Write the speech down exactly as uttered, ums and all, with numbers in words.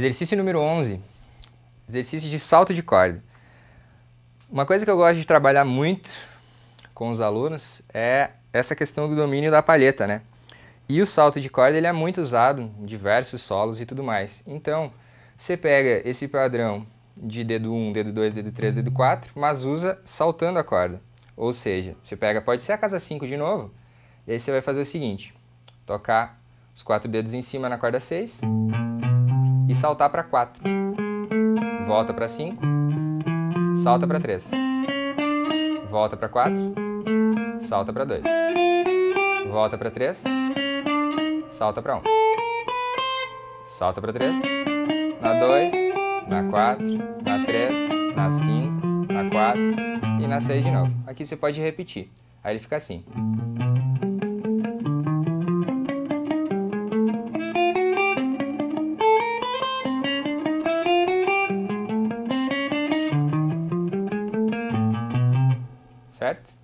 Exercício número onze. Exercício de salto de corda. Uma coisa que eu gosto de trabalhar muito com os alunos é essa questão do domínio da palheta, né? E o salto de corda ele é muito usado em diversos solos e tudo mais. Então, você pega esse padrão de dedo um, dedo dois, dedo três, dedo quatro, mas usa saltando a corda. Ou seja, você pega, pode ser a casa cinco de novo, e aí você vai fazer o seguinte, tocar os quatro dedos em cima na corda seis e saltar para quatro. Volta para cinco, salta para três. Volta para quatro, salta para dois. Volta para três, salta para um. Salta para três, na dois, na quatro, na três, na cinco, na quatro e na seis de novo. Aqui você pode repetir. Aí ele fica assim. Certo?